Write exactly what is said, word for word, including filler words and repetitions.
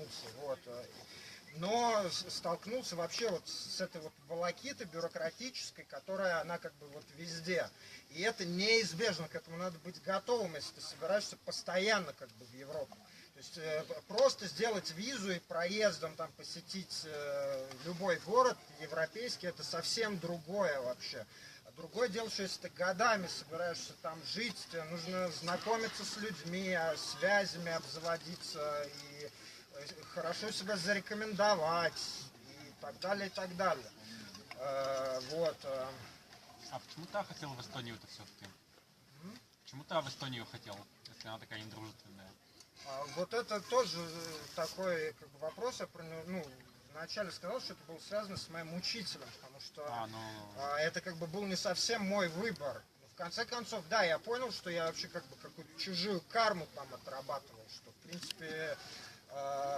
столкнулся. Вот. Но столкнулся вообще вот с этой вот волокитой бюрократической, которая, она как бы вот везде. И это неизбежно, к этому надо быть готовым, если ты собираешься постоянно как бы в Европу. То есть э, просто сделать визу и проездом там посетить э, любой город европейский, это совсем другое вообще. Другое дело, что если ты годами собираешься там жить, тебе нужно знакомиться с людьми, связями обзаводиться и хорошо себя зарекомендовать и так далее, и так далее. Э, вот. А почему ты хотел в Эстонию-то все-таки? М? Почему ты в Эстонию хотел, если она такая недружественная? А, вот это тоже такой как бы, вопрос. Я ну, вначале сказал, что это было связано с моим учителем, потому что а, ну... а, это как бы был не совсем мой выбор. В конце концов, да, я понял, что я вообще как бы какую-то чужую карму там отрабатывал, что в принципе